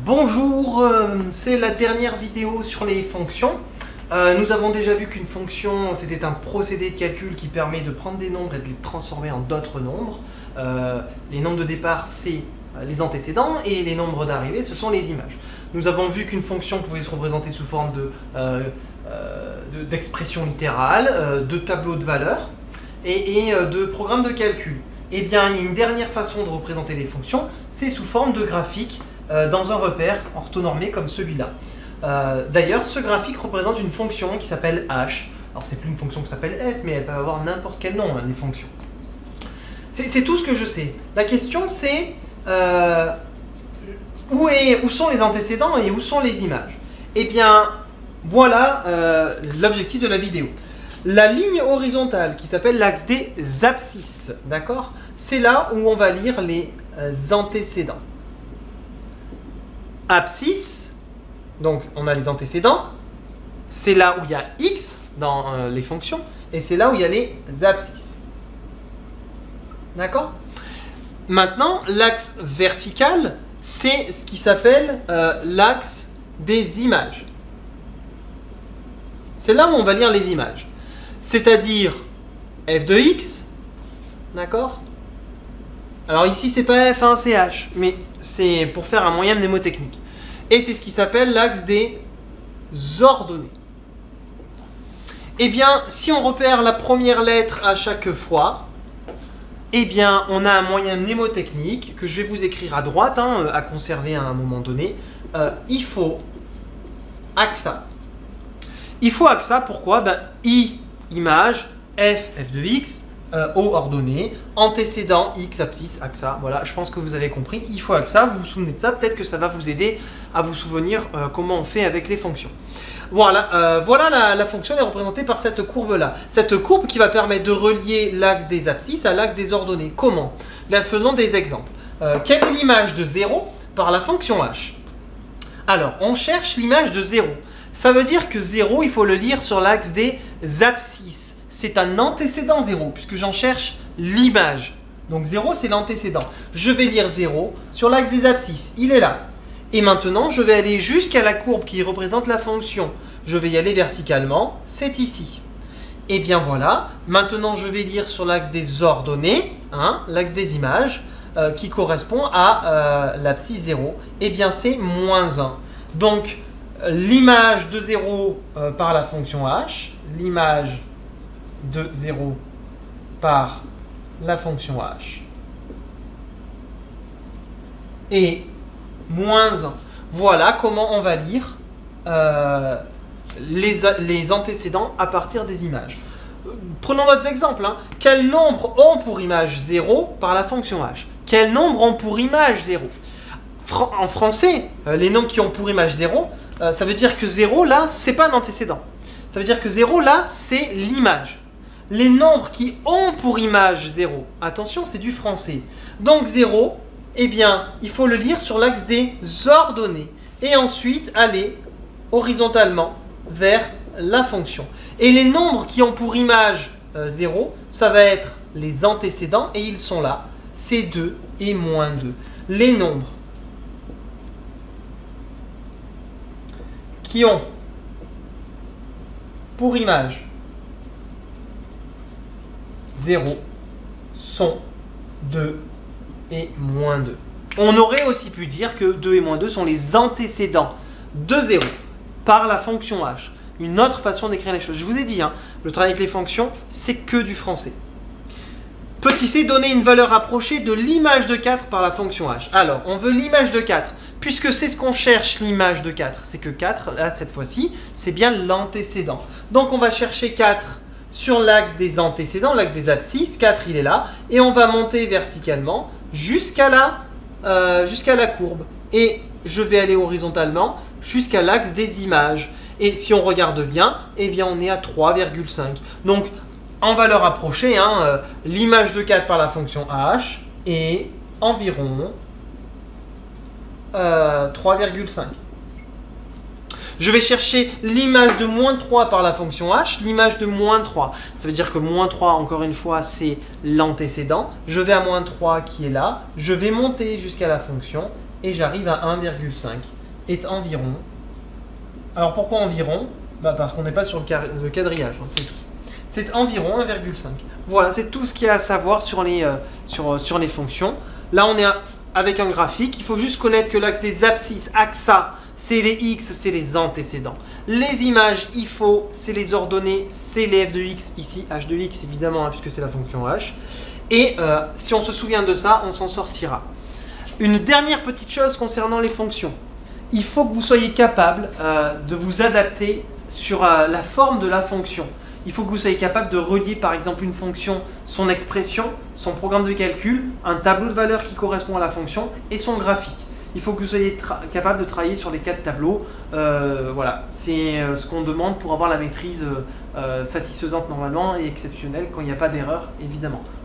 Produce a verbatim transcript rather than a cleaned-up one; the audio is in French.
Bonjour, euh, c'est la dernière vidéo sur les fonctions. Euh, nous avons déjà vu qu'une fonction, c'était un procédé de calcul qui permet de prendre des nombres et de les transformer en d'autres nombres. Euh, les nombres de départ, c'est les antécédents, et les nombres d'arrivée, ce sont les images. Nous avons vu qu'une fonction pouvait se représenter sous forme de, euh, euh, de, d'expression littérale, euh, de tableau de valeurs et, et euh, de programme de calcul. Eh bien, il y a une dernière façon de représenter les fonctions, c'est sous forme de graphique euh, dans un repère orthonormé comme celui-là. Euh, D'ailleurs, ce graphique représente une fonction qui s'appelle h. Alors, c'est plus une fonction qui s'appelle f, mais elle peut avoir n'importe quel nom, hein, les fonctions. C'est tout ce que je sais. La question, c'est euh, où, est, où sont les antécédents et où sont les images? Eh bien, voilà euh, l'objectif de la vidéo. La ligne horizontale qui s'appelle l'axe des abscisses, d'accord? C'est là où on va lire les euh, antécédents. Abscisse, donc on a les antécédents, c'est là où il y a x dans euh, les fonctions, et c'est là où il y a les abscisses. D'accord? Maintenant, l'axe vertical, c'est ce qui s'appelle euh, l'axe des images. C'est là où on va lire les images. C'est-à-dire f de x, d'accord? Alors ici, c'est pas f, hein, c'est h, mais c'est pour faire un moyen mnémotechnique. Et c'est ce qui s'appelle l'axe des ordonnées. Eh bien, si on repère la première lettre à chaque fois, eh bien, on a un moyen mnémotechnique que je vais vous écrire à droite, hein, à conserver à un moment donné. Euh, il faut axa. Il faut axa, pourquoi? Ben, I, image, F, F de X, euh, O, ordonnée, antécédent, X, abscisse, axa. Voilà, je pense que vous avez compris. Il faut axa, vous vous souvenez de ça, peut-être que ça va vous aider à vous souvenir euh, comment on fait avec les fonctions. Voilà, euh, voilà la, la fonction est représentée par cette courbe-là. Cette courbe qui va permettre de relier l'axe des abscisses à l'axe des ordonnées. Comment? Bien, faisons des exemples. Euh, quelle est l'image de zéro par la fonction h? Alors, on cherche l'image de zéro. Ça veut dire que zéro, il faut le lire sur l'axe des abscisses. C'est un antécédent zéro, puisque j'en cherche l'image. Donc zéro, c'est l'antécédent. Je vais lire zéro sur l'axe des abscisses. Il est là. Et maintenant, je vais aller jusqu'à la courbe qui représente la fonction. Je vais y aller verticalement, c'est ici. Et bien voilà, maintenant je vais lire sur l'axe des ordonnées, hein, l'axe des images, euh, qui correspond à euh, l'abscisse zéro. Et bien c'est moins un. Donc, l'image de zéro euh, par la fonction h, l'image de zéro par la fonction h, et moins un. Voilà comment on va lire euh, les, les antécédents à partir des images. Prenons d'autres exemples. Hein. Quels nombres ont pour image zéro par la fonction h? Quels nombres ont pour image zéro? Fran En français, euh, les nombres qui ont pour image zéro, euh, ça veut dire que zéro, là, c'est pas un antécédent. Ça veut dire que zéro, là, c'est l'image. Les nombres qui ont pour image zéro, attention, c'est du français. Donc zéro, eh bien, il faut le lire sur l'axe des ordonnées et ensuite aller horizontalement vers la fonction. Et les nombres qui ont pour image euh, zéro, ça va être les antécédents et ils sont là, c'est deux et moins deux. Les nombres qui ont pour image zéro sont deux et moins deux. On aurait aussi pu dire que deux et moins deux sont les antécédents de zéro par la fonction h. Une autre façon d'écrire les choses. Je vous ai dit, hein, le travail avec les fonctions, c'est que du français. Petit c, donner une valeur approchée de l'image de quatre par la fonction h. Alors, on veut l'image de quatre, puisque c'est ce qu'on cherche, l'image de quatre. C'est que quatre, là, cette fois-ci, c'est bien l'antécédent. Donc, on va chercher quatre sur l'axe des antécédents, l'axe des abscisses. quatre, il est là. Et on va monter verticalement jusqu'à la, euh, jusqu'à la courbe. Et je vais aller horizontalement jusqu'à l'axe des images. Et si on regarde bien, eh bien on est à trois virgule cinq. Donc, en valeur approchée, hein, euh, l'image de quatre par la fonction h est environ euh, trois virgule cinq. Je vais chercher l'image de moins trois par la fonction h, l'image de moins trois. Ça veut dire que moins trois, encore une fois, c'est l'antécédent. Je vais à moins trois qui est là. Je vais monter jusqu'à la fonction. et j'arrive à un virgule cinq est environ. Alors pourquoi environ? Bah parce qu'on n'est pas sur le, car- le quadrillage, hein, c'est tout. C'est environ un virgule cinq. Voilà, c'est tout ce qu'il y a à savoir sur les, euh, sur, sur les fonctions. Là, on est à, avec un graphique. Il faut juste connaître que l'axe des abscisses, axa, c'est les x, c'est les antécédents. Les images, I F O, c'est les ordonnées, c'est les f de x, ici h de x évidemment, hein, puisque c'est la fonction h. Et euh, si on se souvient de ça, on s'en sortira. Une dernière petite chose concernant les fonctions. Il faut que vous soyez capable euh, de vous adapter sur euh, la forme de la fonction. Il faut que vous soyez capable de relier par exemple une fonction, son expression, son programme de calcul, un tableau de valeurs qui correspond à la fonction et son graphique. Il faut que vous soyez capable de travailler sur les quatre tableaux. Euh, voilà, c'est euh, ce qu'on demande pour avoir la maîtrise euh, satisfaisante normalement et exceptionnelle quand il n'y a pas d'erreur évidemment.